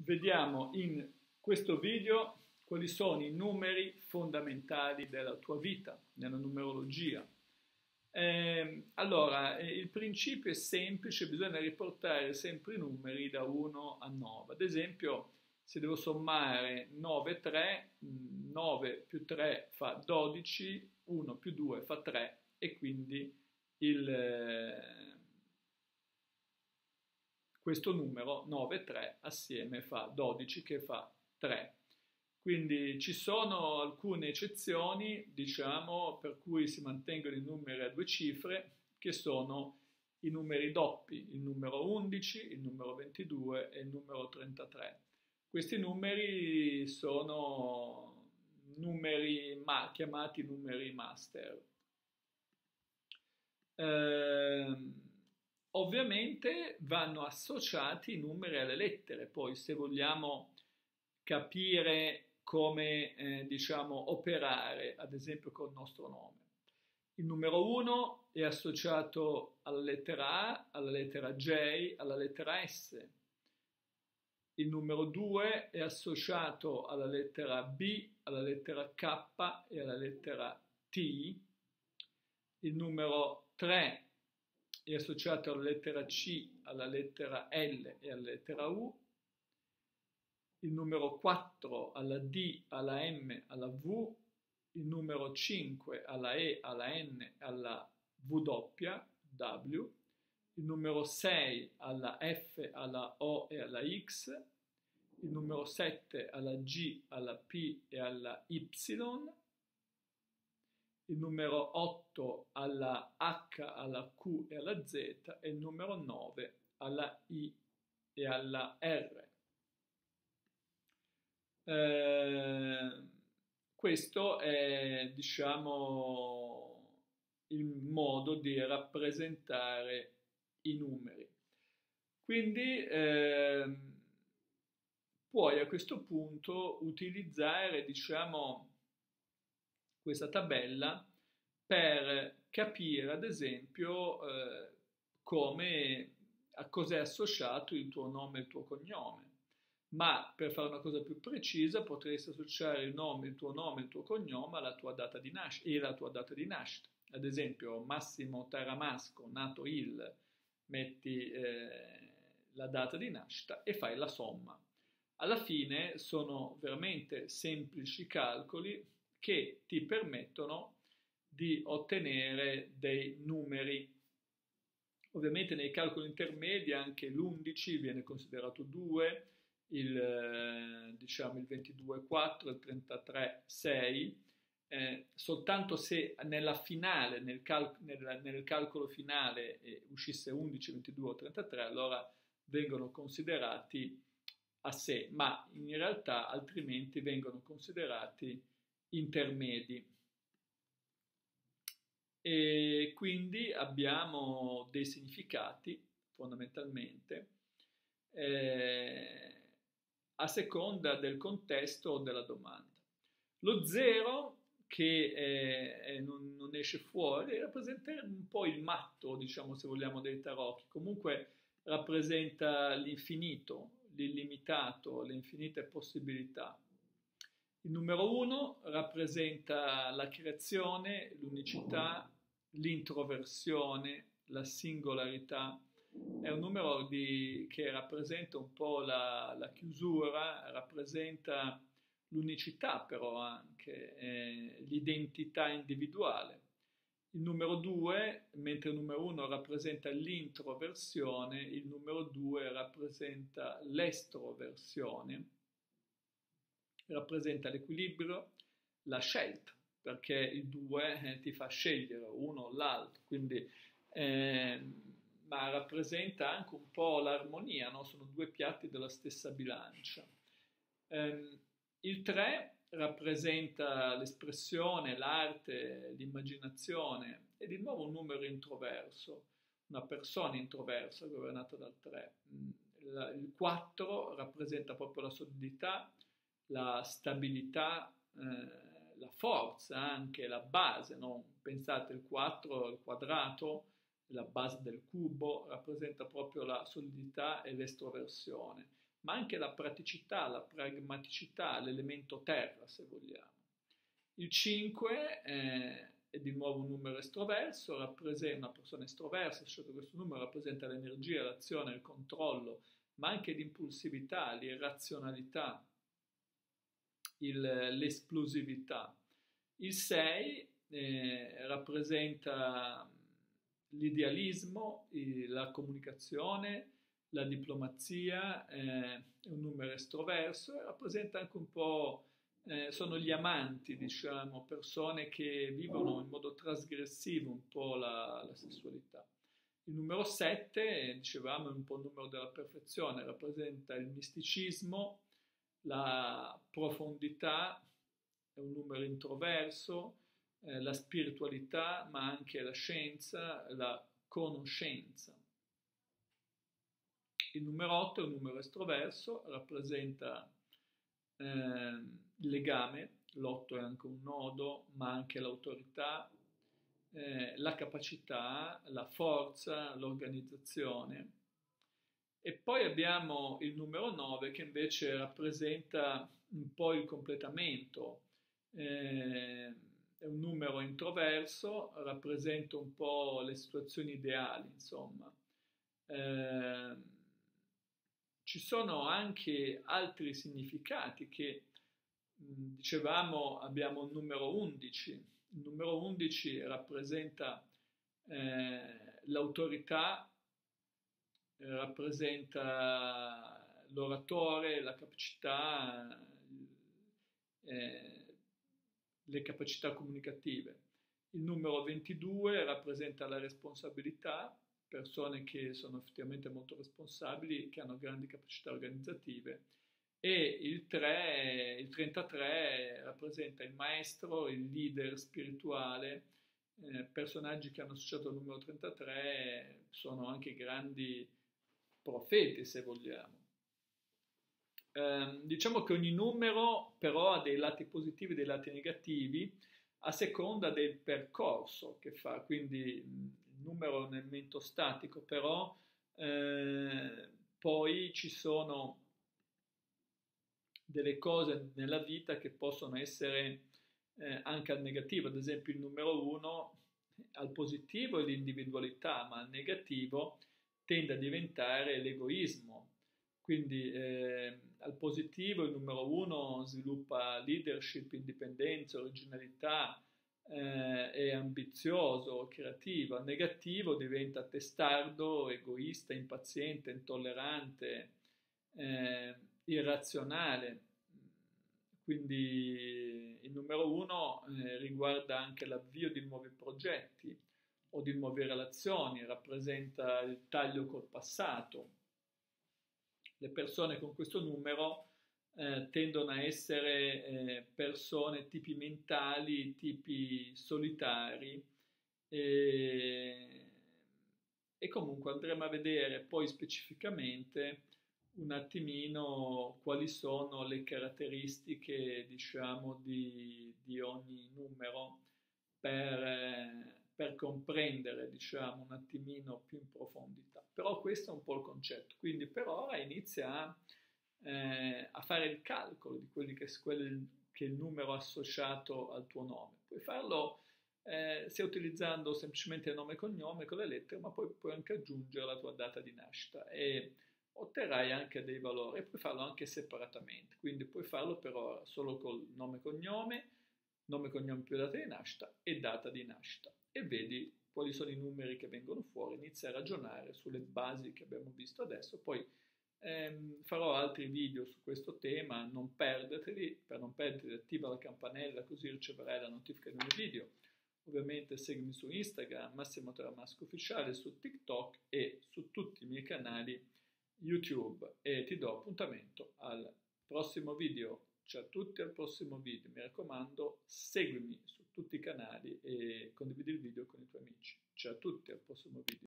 Vediamo in questo video quali sono i numeri fondamentali della tua vita, nella numerologia. Il principio è semplice, bisogna riportare sempre i numeri da 1 a 9. Ad esempio, se devo sommare 9 e 3, 9 più 3 fa 12, 1 più 2 fa 3 e quindi questo numero 9 e 3 assieme fa 12 che fa 3. Quindi ci sono alcune eccezioni, diciamo, per cui si mantengono i numeri a due cifre, che sono i numeri doppi, il numero 11, il numero 22 e il numero 33. Questi numeri sono numeri chiamati numeri master. Ovviamente vanno associati i numeri alle lettere, poi se vogliamo capire come diciamo operare, ad esempio col nostro nome. Il numero 1 è associato alla lettera A, alla lettera J, alla lettera S. Il numero 2 è associato alla lettera B, alla lettera K e alla lettera T. Il numero 3 è associato alla lettera C, alla lettera L e alla lettera U. Il numero 4 alla D, alla M, alla V. Il numero 5 alla E, alla N, alla W. Il numero 6 alla F, alla O e alla X. Il numero 7 alla G, alla P e alla Y. Il numero 8 alla H, alla Q e alla Z e il numero 9 alla I e alla R. Questo è, diciamo, il modo di rappresentare i numeri. Quindi puoi a questo punto utilizzare, diciamo, questa tabella per capire, ad esempio, a cosa è associato il tuo nome e il tuo cognome. Ma per fare una cosa più precisa potresti associare il tuo nome e il tuo cognome alla tua data di nascita e la tua data di nascita. Ad esempio, Massimo Taramasco, nato il, metti la data di nascita e fai la somma. Alla fine sono veramente semplici calcoli che ti permettono di ottenere dei numeri. Ovviamente nei calcoli intermedi anche l'11 viene considerato 2, diciamo il 22 4, il 33 6, soltanto se nella finale, nel calcolo finale uscisse 11, 22 o 33, allora vengono considerati a sé, ma in realtà altrimenti vengono considerati intermedi. E quindi abbiamo dei significati fondamentalmente a seconda del contesto della domanda. Lo 0 che non esce fuori rappresenta un po' il matto, diciamo, se vogliamo, dei tarocchi. Comunque rappresenta l'infinito, l'illimitato, le infinite possibilità. Il numero 1 rappresenta la creazione, l'unicità, l'introversione, la singolarità. È un numero che rappresenta un po' la chiusura, rappresenta l'unicità però anche, l'identità individuale. Il numero 2, mentre il numero 1 rappresenta l'introversione, il numero 2 rappresenta l'estroversione, rappresenta l'equilibrio, la scelta, perché il 2 ti fa scegliere uno o l'altro, quindi, ma rappresenta anche un po' l'armonia, no? Sono due piatti della stessa bilancia. Il 3 rappresenta l'espressione, l'arte, l'immaginazione, e di nuovo un numero introverso, una persona introversa governata dal 3. Il 4 rappresenta proprio la solidità, la stabilità, la forza, anche la base, no? Pensate il 4, il quadrato, la base del cubo, rappresenta proprio la solidità e l'estroversione. ma anche la praticità, la pragmaticità, l'elemento terra, se vogliamo. Il 5 è di nuovo un numero estroverso, rappresenta una persona estroversa, scelto questo numero rappresenta l'energia, l'azione, il controllo, ma anche l'impulsività, l'irrazionalità, l'esplosività. Il 6 rappresenta l'idealismo, la comunicazione, la diplomazia, è un numero estroverso e rappresenta anche un po', sono gli amanti, diciamo, persone che vivono in modo trasgressivo un po' la sessualità. Il numero 7, dicevamo, è un po' il numero della perfezione, rappresenta il misticismo, la profondità, è un numero introverso, la spiritualità, ma anche la scienza, la conoscenza. Il numero 8 è un numero estroverso, rappresenta il legame, l'8 è anche un nodo, ma anche l'autorità, la capacità, la forza, l'organizzazione. E poi abbiamo il numero 9 che invece rappresenta un po' il completamento, è un numero introverso, rappresenta un po' le situazioni ideali, insomma. Ci sono anche altri significati che, dicevamo, abbiamo il numero 11. Il numero 11 rappresenta l'autorità, rappresenta l'oratore, la capacità, le capacità comunicative. Il numero 22 rappresenta la responsabilità, persone che sono effettivamente molto responsabili, che hanno grandi capacità organizzative, e il 33 rappresenta il maestro, il leader spirituale. Personaggi che hanno associato al numero 33 sono anche grandi profeti, se vogliamo. Diciamo che ogni numero però ha dei lati positivi e dei lati negativi a seconda del percorso che fa, quindi il numero è un elemento statico, però poi ci sono delle cose nella vita che possono essere anche al negativo, ad esempio il numero 1 al positivo è l'individualità, ma al negativo tende a diventare l'egoismo. Quindi al positivo il numero 1 sviluppa leadership, indipendenza, originalità, è ambizioso, creativo. Al negativo diventa testardo, egoista, impaziente, intollerante, irrazionale. Quindi il numero 1 riguarda anche l'avvio di nuovi progetti o di nuove relazioni, rappresenta il taglio col passato. Le persone con questo numero tendono a essere persone tipi mentali, tipi solitari e comunque andremo a vedere poi specificamente un attimino quali sono le caratteristiche, diciamo, di ogni numero per comprendere, diciamo, un attimino più in profondità. Però questo è un po' il concetto. Quindi per ora inizia a fare il calcolo di quelli che è il numero associato al tuo nome. Puoi farlo sia utilizzando semplicemente il nome e cognome con le lettere, ma poi puoi anche aggiungere la tua data di nascita e otterrai anche dei valori e puoi farlo anche separatamente, quindi puoi farlo per ora solo col nome e cognome più data di nascita e data di nascita e vedi quali sono i numeri che vengono fuori, inizia a ragionare sulle basi che abbiamo visto adesso, poi farò altri video su questo tema, non perderteli, per non perderti attiva la campanella così riceverai la notifica di nuovi video. Ovviamente seguimi su Instagram, Massimo Taramasco Ufficiale, su TikTok e su tutti i miei canali YouTube e ti do appuntamento al prossimo video. Ciao a tutti al prossimo video, mi raccomando seguimi su tutti i canali e condividi il video con i tuoi amici. Ciao a tutti al prossimo video.